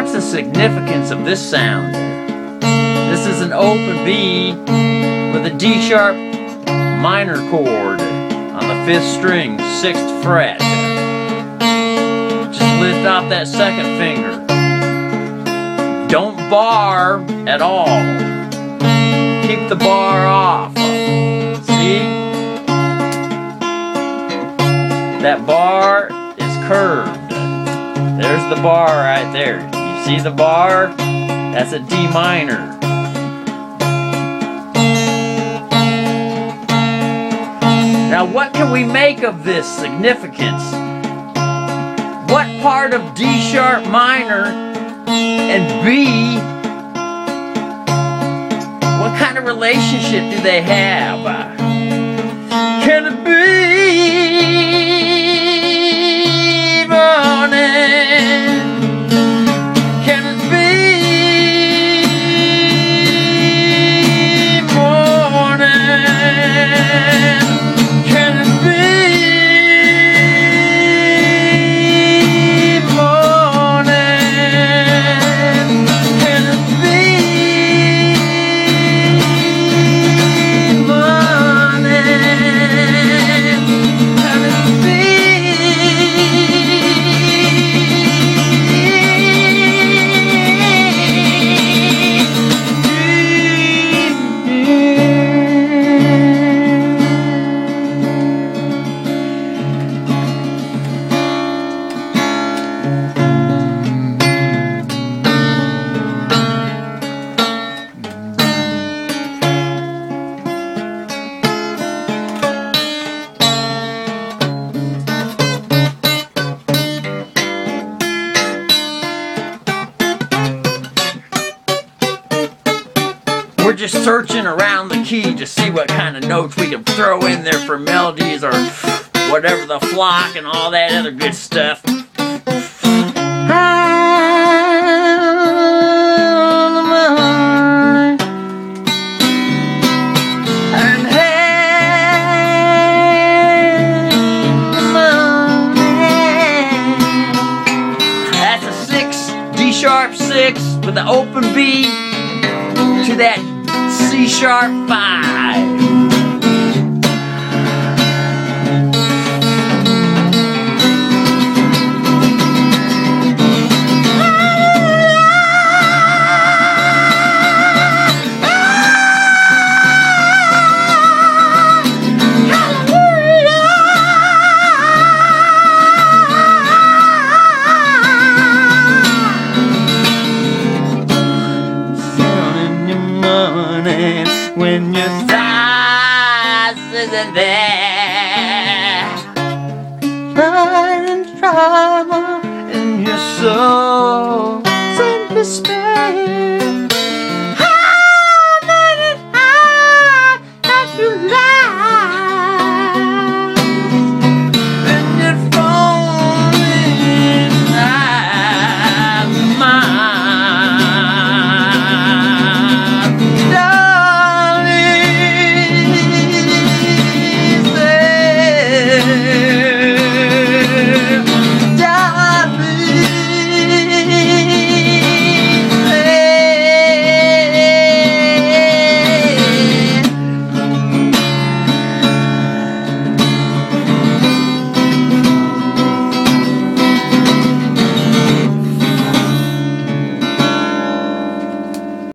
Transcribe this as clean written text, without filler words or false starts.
What's the significance of this sound? This is an open B with a D sharp minor chord on the 5th string, 6th fret. Just lift off that 2nd finger. Don't bar at all. Keep the bar off. See? That bar is curved. There's the bar right there. You see the bar? That's a D minor. Now what can we make of this significance? What part of D sharp minor and B, what kind of relationship do they have? Can it be morning? Can it be morning? Can it be morning? Can it be morning? Can it be? We're just searching around the key to see what kind of notes we can throw in there for melodies or whatever, the flock and all that other good stuff. That's a 6, D sharp 6 with an open B to that C sharp 5. When your size isn't there, I'm in trouble and you're so